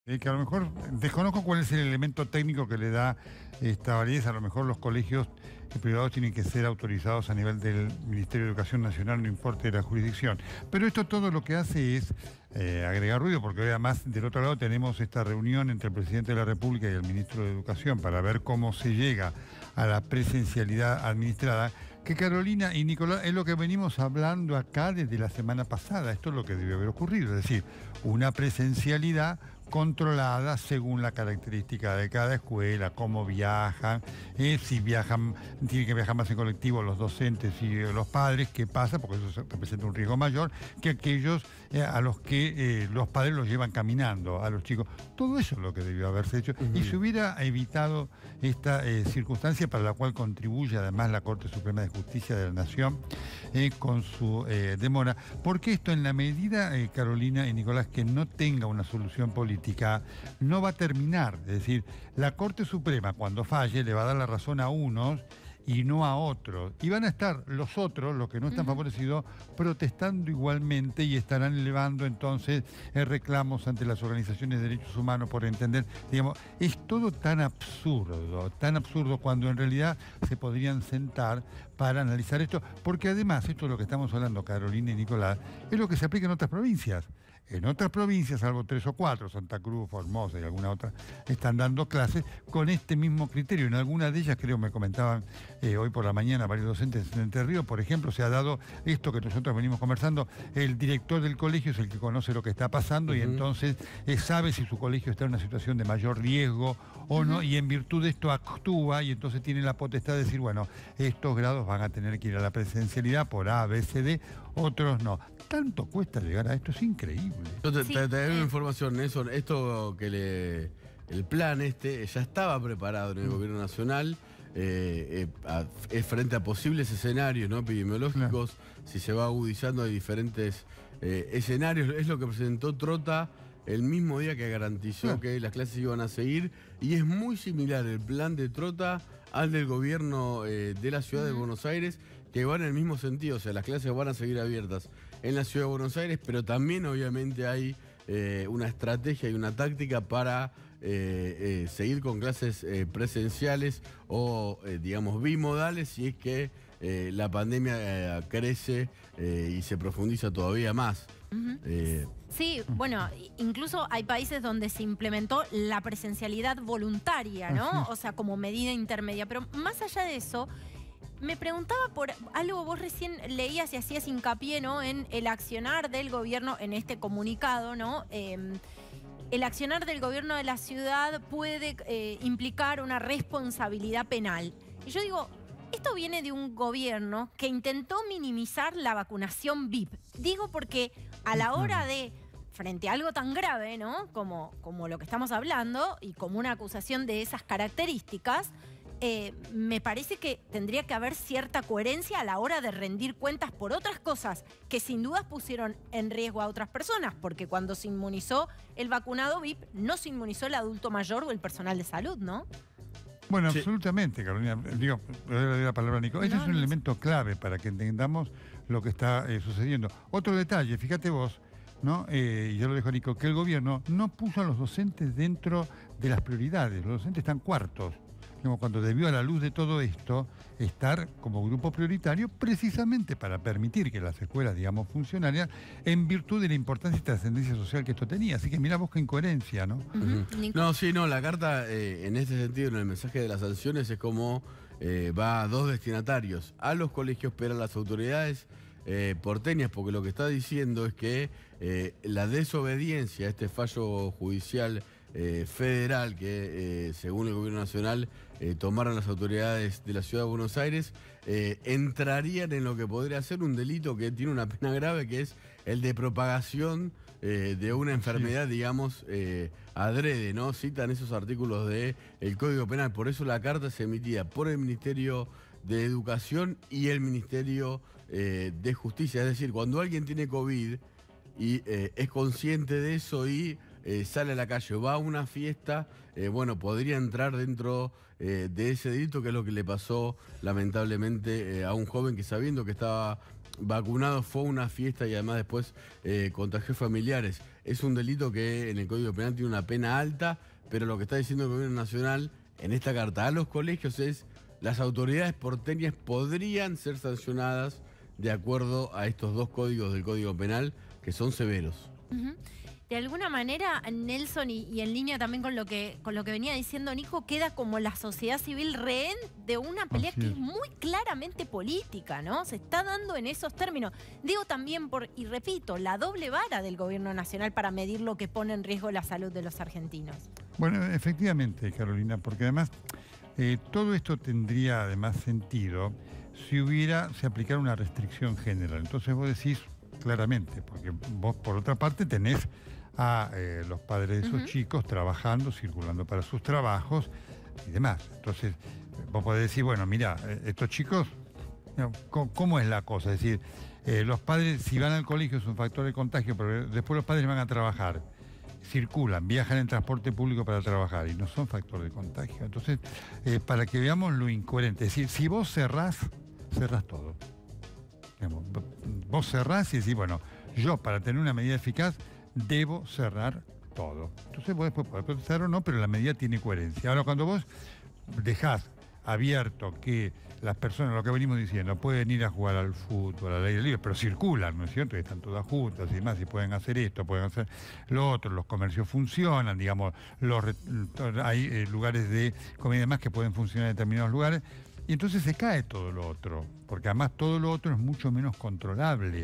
Que a lo mejor desconozco cuál es el elemento técnico que le da esta validez. A lo mejor los colegios privados tienen que ser autorizados a nivel del Ministerio de Educación Nacional, no importa la jurisdicción. Pero esto todo lo que hace es agregar ruido, porque además del otro lado tenemos esta reunión entre el presidente de la República y el ministro de Educación para ver cómo se llega a la presencialidad administrada, que Carolina y Nicolás es lo que venimos hablando acá desde la semana pasada. Esto es lo que debió haber ocurrido, es decir, una presencialidad controlada según la característica de cada escuela, cómo viajan, si viajan, tienen que viajar más en colectivo los docentes y los padres, qué pasa, porque eso representa un riesgo mayor que aquellos a los que los padres los llevan caminando, a los chicos. Todo eso es lo que debió haberse hecho y se hubiera evitado esta circunstancia para la cual contribuye además la Corte Suprema de Justicia de la Nación con su demora, porque esto en la medida, Carolina y Nicolás, que no tenga una solución política, no va a terminar. Es decir, la Corte Suprema cuando falle le va a dar la razón a unos y no a otros. Y van a estar los otros, los que no están favorecidos, protestando igualmente y estarán elevando entonces reclamos ante las organizaciones de derechos humanos por entender, digamos, es todo tan absurdo cuando en realidad se podrían sentar para analizar esto, porque además esto es lo que estamos hablando, Carolina y Nicolás, es lo que se aplica en otras provincias. En otras provincias, salvo 3 o 4, Santa Cruz, Formosa y alguna otra, están dando clases con este mismo criterio. En algunas de ellas, creo, me comentaban hoy por la mañana varios docentes en Entre Ríos, por ejemplo, se ha dado esto que nosotros venimos conversando, el director del colegio es el que conoce lo que está pasando y entonces sabe si su colegio está en una situación de mayor riesgo o no, y en virtud de esto actúa y entonces tiene la potestad de decir, bueno, estos grados van a tener que ir a la presencialidad por A, B, C, D, otros no. Tanto cuesta llegar a esto, es increíble. Yo te doy una información, Nelson. Esto el plan ya estaba preparado en el gobierno nacional. Es frente a posibles escenarios, ¿no?, epidemiológicos. Si se va agudizando, hay diferentes escenarios. Es lo que presentó Trota el mismo día que garantizó que las clases iban a seguir. Y es muy similar el plan de Trota al del gobierno de la ciudad de Buenos Aires, que va en el mismo sentido. O sea, las clases van a seguir abiertas en la ciudad de Buenos Aires, pero también obviamente hay una estrategia y una táctica para seguir con clases presenciales o, digamos, bimodales, si es que la pandemia crece y se profundiza todavía más. Sí, bueno, incluso hay países donde se implementó la presencialidad voluntaria, ¿no? O sea, como medida intermedia. Pero más allá de eso, me preguntaba por algo, vos recién leías y hacías hincapié, ¿no?, en el accionar del gobierno, en este comunicado, ¿no? El accionar del gobierno de la ciudad puede implicar una responsabilidad penal. Y yo digo, esto viene de un gobierno que intentó minimizar la vacunación VIP. Digo porque a la hora de, frente a algo tan grave, ¿no?, como lo que estamos hablando y como una acusación de esas características, me parece que tendría que haber cierta coherencia a la hora de rendir cuentas por otras cosas que sin dudas pusieron en riesgo a otras personas, porque cuando se inmunizó el vacunado VIP, no se inmunizó el adulto mayor o el personal de salud, ¿no? Bueno, Sí. Absolutamente, Carolina. Digo, le doy la palabra a Nico. Este es un elemento clave para que entendamos lo que está sucediendo. Otro detalle, fíjate vos, ¿no? Y yo lo dejo a Nico, que el gobierno no puso a los docentes dentro de las prioridades. Los docentes están cuartos. Como cuando debió, a la luz de todo esto, estar como grupo prioritario precisamente para permitir que las escuelas, digamos, funcionaran en virtud de la importancia y trascendencia social que esto tenía. Así que mirá vos qué incoherencia, ¿no? No, sí, no, la carta en este sentido, en el mensaje de las sanciones, es como va a dos destinatarios, a los colegios, pero a las autoridades porteñas, porque lo que está diciendo es que la desobediencia a este fallo judicial federal que según el gobierno nacional tomaron las autoridades de la ciudad de Buenos Aires, entrarían en lo que podría ser un delito que tiene una pena grave, que es el de propagación de una enfermedad, digamos, adrede, ¿no? Citan esos artículos del Código Penal. Por eso la carta se emitía por el Ministerio de Educación y el Ministerio de Justicia. Es decir, cuando alguien tiene COVID y es consciente de eso y sale a la calle o va a una fiesta, bueno, podría entrar dentro de ese delito, que es lo que le pasó lamentablemente a un joven que, sabiendo que estaba vacunado, fue a una fiesta y además después contagió familiares. es un delito que en el Código Penal tiene una pena alta, pero lo que está diciendo el Gobierno Nacional en esta carta a los colegios es: las autoridades porteñas podrían ser sancionadas de acuerdo a estos dos códigos del Código Penal, que son severos. Ujú. De alguna manera, Nelson, y en línea también con lo que venía diciendo Nico, queda como la sociedad civil rehén de una pelea Así que es. es muy claramente política, ¿no? Se está dando en esos términos. Digo también y repito, la doble vara del gobierno nacional para medir lo que pone en riesgo la salud de los argentinos. Bueno, efectivamente, Carolina, porque además todo esto tendría además sentido si se aplicara una restricción general. Entonces vos decís claramente, porque vos por otra parte tenés a los padres de esos chicos trabajando, circulando para sus trabajos y demás. Entonces vos podés decir, bueno, mira, estos chicos, ¿cómo es la cosa? Es decir, los padres, si van al colegio es un factor de contagio, pero después los padres van a trabajar, circulan, viajan en transporte público para trabajar y no son factor de contagio. Entonces, para que veamos lo incoherente, es decir, si vos cerrás todo. Digamos, vos cerrás y decís, bueno, yo para tener una medida eficaz debo cerrar todo. Entonces vos después podés protestar o no, pero la medida tiene coherencia. Ahora, cuando vos dejás abierto que las personas, lo que venimos diciendo, pueden ir a jugar al fútbol, al aire libre, pero circulan, ¿no es cierto? Y están todas juntas y demás, y pueden hacer esto, pueden hacer lo otro, los comercios funcionan, digamos, hay lugares de comida y demás que pueden funcionar en determinados lugares, y entonces se cae todo lo otro, porque además todo lo otro es mucho menos controlable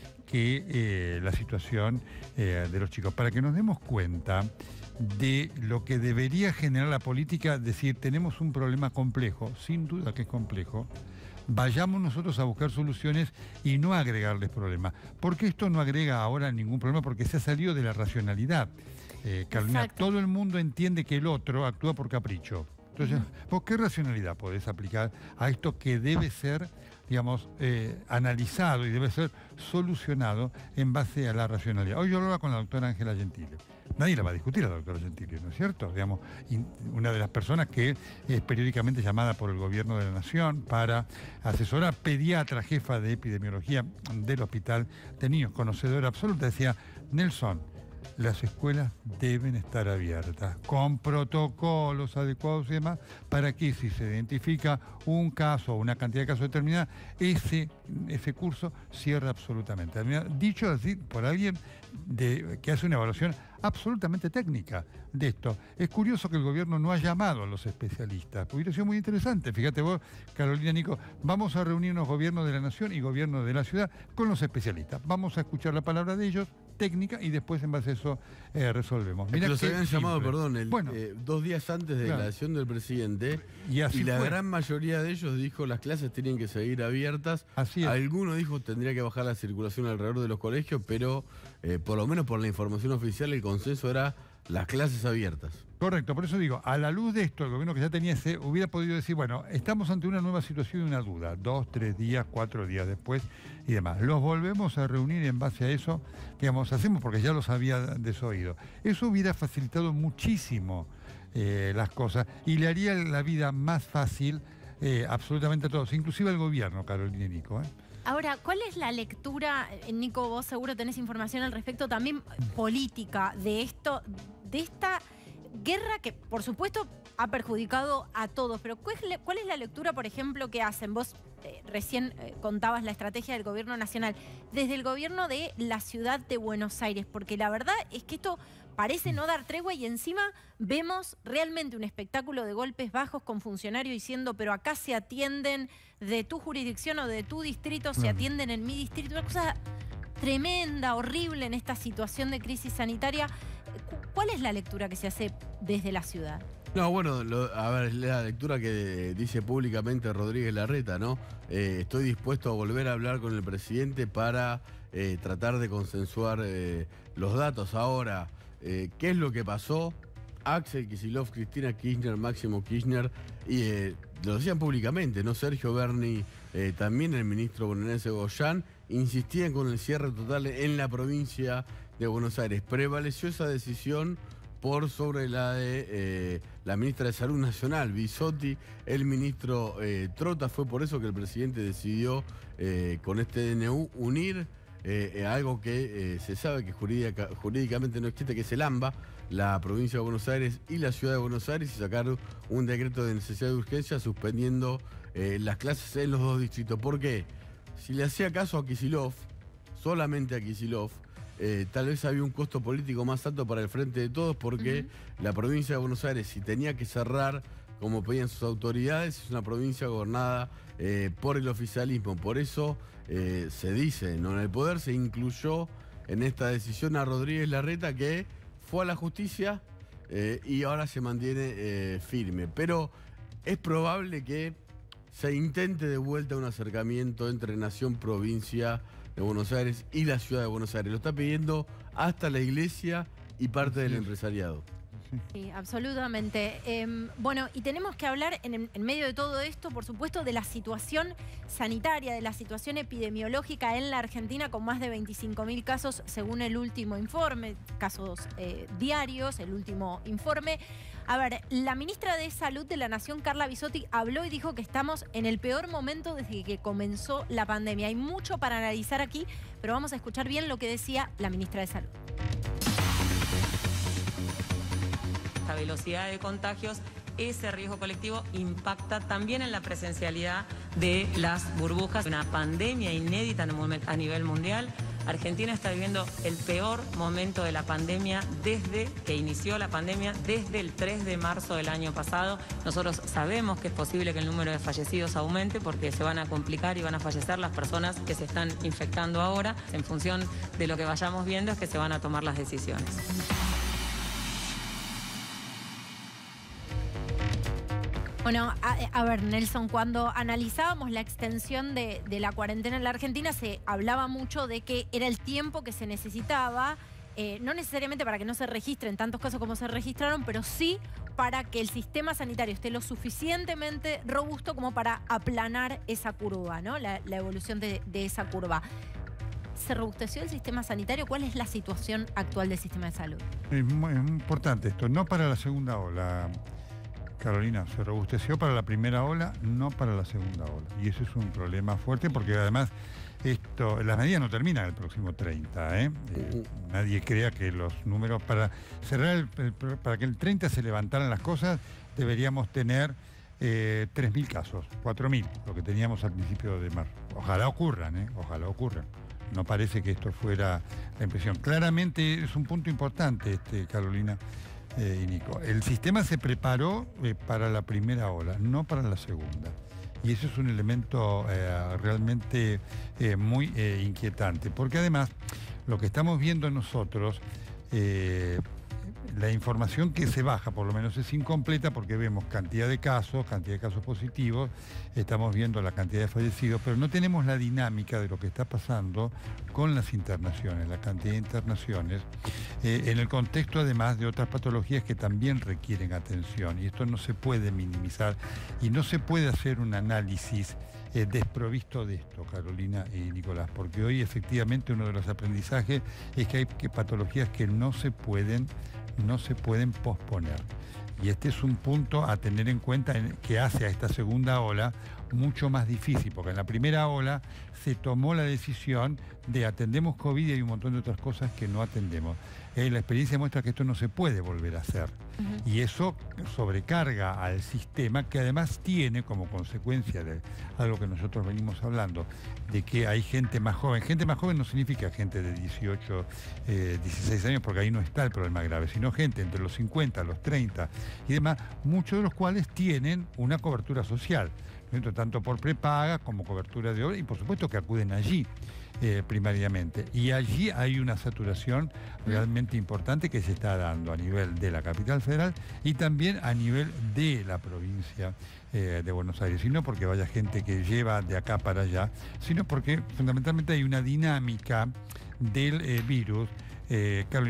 que la situación de los chicos. Para que nos demos cuenta de lo que debería generar la política, decir, tenemos un problema complejo, sin duda que es complejo, vayamos nosotros a buscar soluciones y no agregarles problemas. Porque esto no agrega ahora ningún problema, porque se ha salido de la racionalidad. Carolina, todo el mundo entiende que el otro actúa por capricho. Entonces, ¿vos qué racionalidad podés aplicar a esto que debe ser, digamos, analizado y debe ser solucionado en base a la racionalidad? Hoy yo hablaba con la doctora Ángela Gentile. Nadie la va a discutir a la doctora Gentile, ¿no es cierto? Digamos, una de las personas que es periódicamente llamada por el gobierno de la Nación para asesorar, pediatra, jefa de epidemiología del Hospital de Niños, conocedora absoluta, decía, Nelson, las escuelas deben estar abiertas, con protocolos adecuados y demás, para que si se identifica un caso o una cantidad de casos determinada, ese curso cierra absolutamente. Dicho así por alguien que hace una evaluación absolutamente técnica de esto. Es curioso que el gobierno no ha llamado a los especialistas. Hubiera sido muy interesante. Fíjate vos, Carolina, Nico, vamos a reunirnos gobierno de la Nación y gobierno de la ciudad con los especialistas. Vamos a escuchar la palabra de ellos, técnica, y después en base a eso resolvemos. Mirá, los habían llamado, perdón, 2 días antes de la acción del presidente, y la gran mayoría de ellos dijo las clases tenían que seguir abiertas. Así es. Alguno dijo tendría que bajar la circulación alrededor de los colegios, pero por lo menos por la información oficial el consenso era las clases abiertas. Correcto, por eso digo, a la luz de esto, el gobierno que ya tenía hubiera podido decir, bueno, estamos ante una nueva situación y una duda, 2, 3 días, 4 días después y demás. Los volvemos a reunir y en base a eso, digamos, hacemos porque ya los había desoído. Eso hubiera facilitado muchísimo las cosas y le haría la vida más fácil absolutamente a todos, inclusive al gobierno, Carolina y Nico. Ahora, ¿cuál es la lectura, Nico, vos seguro tenés información al respecto también política de esta guerra que, por supuesto, ha perjudicado a todos, pero ¿cuál es la lectura, por ejemplo, que hacen? Vos recién contabas la estrategia del gobierno nacional, desde el gobierno de la ciudad de Buenos Aires, porque la verdad es que esto parece no dar tregua y encima vemos realmente un espectáculo de golpes bajos con funcionarios diciendo, pero acá se atienden de tu jurisdicción o de tu distrito, se atienden en mi distrito, una cosa tremenda, horrible en esta situación de crisis sanitaria. ¿Cuál es la lectura que se hace desde la ciudad? No, bueno, a ver, la lectura que dice públicamente Rodríguez Larreta, ¿no? Estoy dispuesto a volver a hablar con el presidente para tratar de consensuar los datos. Ahora, ¿qué es lo que pasó? Axel Kicillof, Cristina Kirchner, Máximo Kirchner, y lo decían públicamente, ¿no? Sergio Berni, también el ministro bonaerense Goyán, insistían con el cierre total en la provincia de Buenos Aires. Prevaleció esa decisión por sobre la de la ministra de Salud Nacional, Bisotti, el ministro Trota. Fue por eso que el presidente decidió con este DNU unir algo que se sabe que jurídicamente no existe, que es el AMBA, la provincia de Buenos Aires y la ciudad de Buenos Aires, y sacar un decreto de necesidad de urgencia suspendiendo las clases en los dos distritos. ¿Por qué? Si le hacía caso a Kicillof, solamente a Kicillof, tal vez había un costo político más alto para el Frente de Todos, porque la provincia de Buenos Aires, si tenía que cerrar como pedían sus autoridades, es una provincia gobernada por el oficialismo. Por eso se dice, ¿no? En el poder se incluyó en esta decisión a Rodríguez Larreta, que fue a la justicia y ahora se mantiene firme. Pero es probable que se intente de vuelta un acercamiento entre Nación, provincia de Buenos Aires y la ciudad de Buenos Aires. Lo está pidiendo hasta la iglesia y parte del empresariado. Sí, absolutamente. Bueno, y tenemos que hablar en medio de todo esto, por supuesto, de la situación sanitaria, de la situación epidemiológica en la Argentina, con más de 25.000 casos según el último informe, casos diarios, el último informe. A ver, la ministra de Salud de la Nación, Carla Bisotti, habló y dijo que estamos en el peor momento desde que comenzó la pandemia. Hay mucho para analizar aquí, pero vamos a escuchar bien lo que decía la ministra de Salud. La velocidad de contagios, ese riesgo colectivo impacta también en la presencialidad de las burbujas. Una pandemia inédita a nivel mundial. Argentina está viviendo el peor momento de la pandemia desde que inició la pandemia, desde el 3 de marzo del año pasado. Nosotros sabemos que es posible que el número de fallecidos aumente porque se van a complicar y van a fallecer las personas que se están infectando ahora. En función de lo que vayamos viendo es que se van a tomar las decisiones. Bueno, a ver, Nelson, cuando analizábamos la extensión de la cuarentena en la Argentina, se hablaba mucho de que era el tiempo que se necesitaba, no necesariamente para que no se registren tantos casos como se registraron, pero sí para que el sistema sanitario esté lo suficientemente robusto como para aplanar esa curva, ¿no? La evolución de esa curva. ¿Se robusteció el sistema sanitario? ¿Cuál es la situación actual del sistema de salud? Es muy importante esto, no para la segunda ola, Carolina, se robusteció para la primera ola, no para la segunda ola. Y eso es un problema fuerte porque además las medidas no terminan el próximo 30. Nadie crea que los números, para cerrar para que el 30 se levantaran las cosas, deberíamos tener 3.000 casos, 4.000, lo que teníamos al principio de marzo. Ojalá ocurran, ojalá ocurran. No parece que esto fuera la impresión. Claramente es un punto importante, Carolina y Nico. El sistema se preparó para la primera ola, no para la segunda. Y eso es un elemento realmente muy inquietante. Porque además, lo que estamos viendo nosotros, la información que se baja, por lo menos es incompleta, porque vemos cantidad de casos positivos, estamos viendo la cantidad de fallecidos, pero no tenemos la dinámica de lo que está pasando con las internaciones, la cantidad de internaciones, en el contexto además de otras patologías que también requieren atención. Y esto no se puede minimizar y no se puede hacer un análisis desprovisto de esto, Carolina y Nicolás, porque hoy efectivamente uno de los aprendizajes es que hay patologías que no se pueden posponer. Y este es un punto a tener en cuenta que hace a esta segunda ola mucho más difícil, porque en la primera ola se tomó la decisión de atendemos COVID y hay un montón de otras cosas que no atendemos. La experiencia muestra que esto no se puede volver a hacer. Y eso sobrecarga al sistema, que además tiene como consecuencia de algo que nosotros venimos hablando, de que hay gente más joven. Gente más joven no significa gente de 18, 16 años, porque ahí no está el problema grave, sino gente entre los 50, los 30 y demás, muchos de los cuales tienen una cobertura social, ¿no? Tanto por prepaga como cobertura de obra, y por supuesto que acuden allí. Primariamente. Y allí hay una saturación realmente importante que se está dando a nivel de la capital federal y también a nivel de la provincia de Buenos Aires. Y no porque vaya gente que lleva de acá para allá, sino porque fundamentalmente hay una dinámica del virus, Carolina,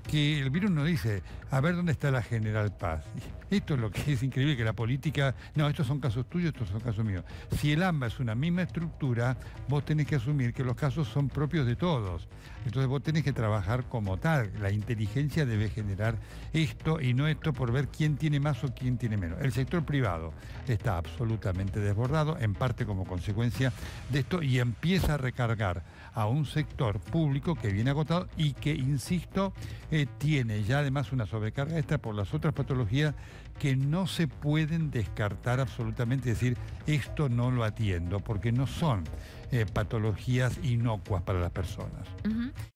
que el virus nos dice, a ver dónde está la General Paz. Esto es lo que es increíble, que la política, no, estos son casos tuyos, estos son casos míos. Si el AMBA es una misma estructura, vos tenés que asumir que los casos son propios de todos. Entonces vos tenés que trabajar como tal. La inteligencia debe generar esto y no esto por ver quién tiene más o quién tiene menos. El sector privado está absolutamente desbordado, en parte como consecuencia de esto, y empieza a recargar a un sector público que viene agotado y que, insisto, tiene ya además una sobrecarga extra por las otras patologías que no se pueden descartar absolutamente, decir, esto no lo atiendo, porque no son patologías inocuas para las personas.